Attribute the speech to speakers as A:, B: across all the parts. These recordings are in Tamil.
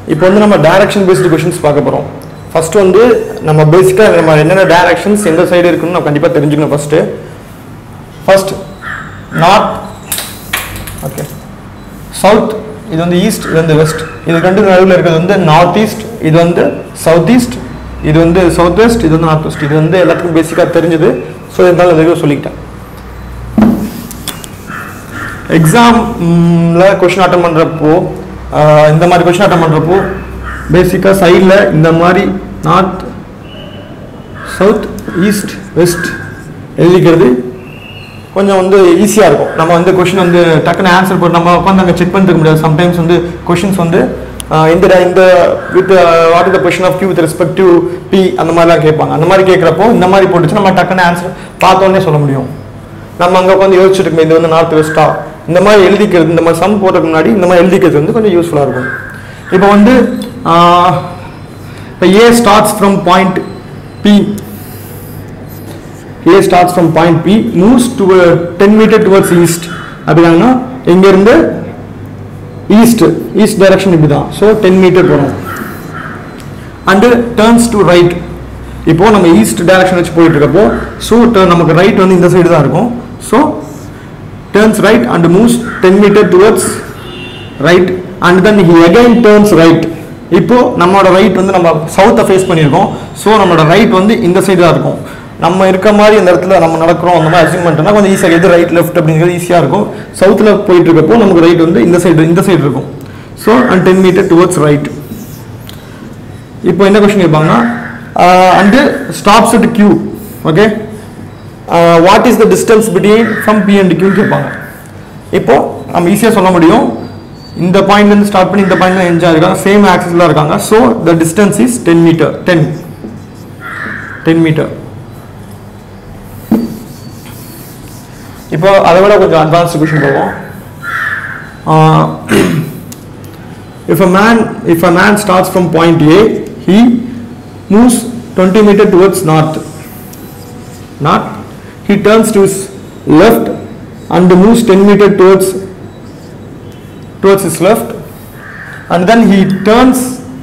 A: இப்போ வந்து நம்ம டைரக்ஷன் பேஸ்டு क्वेश्चंस பார்க்க போறோம். ஃபர்ஸ்ட் வந்து நம்ம பேசிக்கா நம்ம என்னென்ன டைரக்ஷன்ஸ் எந்த சைடு இருக்குன்னு நம்ம கண்டிப்பா தெரிஞ்சுக்கணும் ஃபர்ஸ்ட் நார்த், ஓகே, சவுத், இது வந்து ஈஸ்ட், இது வந்து வெஸ்ட், இது ரெண்டு நடுவுல இருக்கிறது வந்து நார்த் ஈஸ்ட், இது வந்து சவுத் ஈஸ்ட், இது வந்து சவுத் வெஸ்ட், இது வந்து நார்த் வெஸ்ட். இது வந்து எல்லாத்துக்கும் பேசிக்கா தெரிஞ்சது. ஸோ இதனால இதை சொல்லிட்டேன். எக்ஸாம்ல கொஸ்டின் அட்டன் பண்றப்போ இந்த மாதிரி கொஸ்டின் அட்டன் பண்றப்போ பேசிக்கா சைடில் இந்த மாதிரி நார்த், சவுத், ஈஸ்ட், வெஸ்ட் எழுதிக்கிறது கொஞ்சம் வந்து ஈஸியாக இருக்கும். நம்ம வந்து கொஸ்டின் வந்து டக்குன்னு ஆன்சர் போட்டு நம்ம உட்காந்து அங்கே செக் பண்ணிருக்க முடியாது. சம்டைம்ஸ் வந்து கொஸ்டின்ஸ் வந்து இந்த with what is the position of Q with respect to P அந்த மாதிரிலாம் கேட்பாங்க. அந்த மாதிரி கேட்குறப்போ இந்த மாதிரி போட்டுச்சு நம்ம டக்குன்னு ஆன்சர் பார்த்தோன்னே சொல்ல முடியும். நம்ம அங்கே உட்காந்து யோசிச்சுட்டு இருக்கோம் இது வந்து நார்த் வெஸ்டா, இந்த மாதிரி எழுதிக்கிறது, இந்த மாதிரி சம் போடுறதுக்கு முன்னாடி இந்த மாதிரி எழுதிக்கிறது வந்து கொஞ்சம் யூஸ்ஃபுல்லாக இருக்கும். இப்போ வந்து A starts from point P. A starts from point P, moves to 10 meter towards east. அப்படின்னா இங்க இருந்து ஈஸ்ட் டைரக்ஷன் இப்படிதான். ஸோ 10 மீட்டர் போகிறோம். And turns to right. இப்போ நம்ம ஈஸ்ட் டைரக்ஷன் வச்சு போயிட்டு இருக்கப்போ ஸோ நமக்கு ரைட் வந்து இந்த சைடு தான் இருக்கும். So turns right and moves 10 meter towards right and then he again turns right. இப்போ நம்மளோட ரைட் வந்து நம்ம சவுத்தை ஃபேஸ் பண்ணியிருக்கோம். ஸோ நம்மளோட ரைட் வந்து இந்த சைடு தான் இருக்கும். நம்ம இருக்க மாதிரி இந்த இடத்துல நம்ம நடக்கிறோம் அந்த மாதிரி அசியூம் பண்ணிட்டோம்னா கொஞ்சம் ஈஸியாக எது ரைட் லெஃப்ட் அப்படிங்கிறது ஈஸியாக இருக்கும். சவுத்தில் போயிட்டு இருக்கப்போ நமக்கு ரைட் வந்து இந்த சைடு இருக்கும். So and 10 metre towards right. இப்போ என்ன கொஸ்டின் கேட்பாங்கன்னா and stops at Q. Okay, what is the distance between from P and Q கேட்பாங்க. இப்போ நம்ம ஈஸியாக சொல்ல முடியும். இந்த பாயிண்ட்லேருந்து ஸ்டார்ட் பண்ணி இந்த பாயிண்ட்ல என்ஜாய் இருக்காங்க, சேம் ஆக்சிஸில் இருக்காங்க. So the distance is 10 metre. 10 metre. இப்போ அதை விட கொஞ்சம் அட்வான்ஸ்டு கொஸ்டின் போவோம். If a man starts from point A, he moves 20 meter towards north. He turns to his left and moves 10 meter towards his left, and then he turns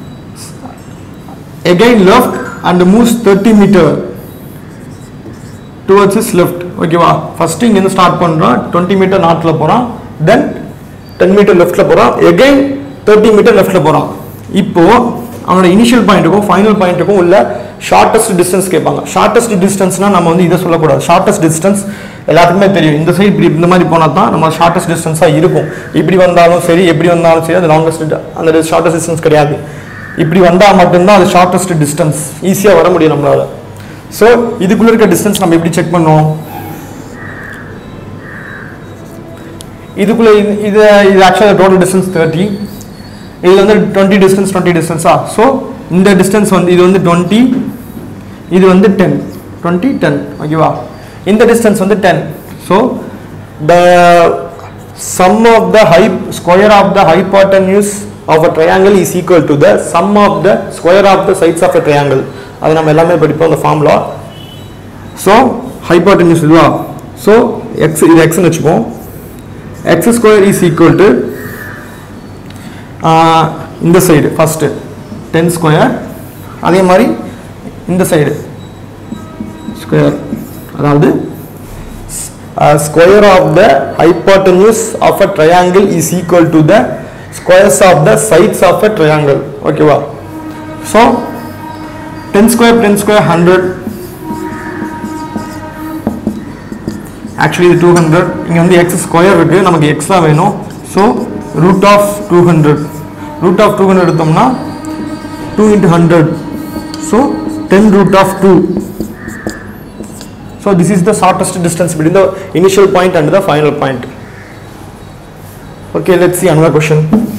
A: again left and moves 30 meter towards his left. ஓகேவா, ஃபர்ஸ்ட் இங்க இருந்து ஸ்டார்ட் பண்றான், 20 மீட்டர் நார்த்ல போறான், தென் 10 மீட்டர் லெஃப்ட்ல போறான், அகைன் 30 மீட்டர் லெஃப்ட்ல போறான். இப்போ அவனோட இனிஷியல் பாயிண்ட்டுக்கும் ஃபைனல் பாயிண்ட்டுக்கும் உள்ள ஷார்ட்டஸ்ட் டிஸ்டன்ஸ் கேட்பாங்க. ஷார்ட்டஸ்ட் டிஸ்டன்ஸ்னா நம்ம வந்து இதை சொல்லக்கூடாது. ஷார்ட்டஸ்ட் டிஸ்டன்ஸ் எல்லாத்துக்குமே தெரியும். இந்த சைடு இப்படி இந்த மாதிரி போனால் தான் நம்ம ஷார்ட்டஸ்ட் டிஸ்டன்ஸாக இருக்கும். இப்படி வந்தாலும் சரி, எப்படி வந்தாலும் சரி, அது லாங்கஸ்ட் அந்த ஷார்ட்டஸ்ட் டிஸ்டன்ஸ் கிடையாது. இப்படி வந்தால் மட்டும்தான் அது ஷார்ட்டஸ்ட் டிஸ்டன்ஸ், ஈஸியாக வர முடியும் நம்மளால. ஸோ இதுக்குள்ள இருக்க டிஸ்டன்ஸ் நம்ம எப்படி செக் பண்ணோம்? இதுக்குள்ள இது ஆக்சுவலாக டோட்டல் டிஸ்டன்ஸ் 30. இதில் வந்து 20 டிஸ்டன்ஸா. ஸோ இந்த டிஸ்டன்ஸ் வந்து இது வந்து 20, இது வந்து 10, 20, 10. ஓகேவா, இந்த டிஸ்டன்ஸ் வந்து 10. So the sum of the square of the hypotenuse of a triangle is equal to the sum of the square of the sides of a triangle. அது நம்ம எல்லாமே படிப்போம் அந்த ஃபார்முலா. ஸோ ஹைபாட்டன்யூஸ் இதுவா. ஸோ இது எக்ஸ்ன்னு வச்சுப்போம். x square is equal to இந்த சைடு ஃபர்ஸ்ட் 10 ஸ்கொயர், அதே மாதிரி இந்த சைடு ஸ்கொயர், அதாவது square of the hypotenuse of a triangle is equal to the squares of the sides of a triangle. ஓகேவா, ஸோ 10 ஸ்கொயர் 100. ஆக்சுவலி இது 200. இங்கே வந்து எக்ஸ் ஸ்கொயர் இருக்குது, நமக்கு எக்ஸ் தான் வேணும். ஸோ ரூட் ஆஃப் 200 எடுத்தோம்னா 2 into 100. So 10 root of 2. So this is the shortest distance between the initial point and the final point. Okay, let's see another question.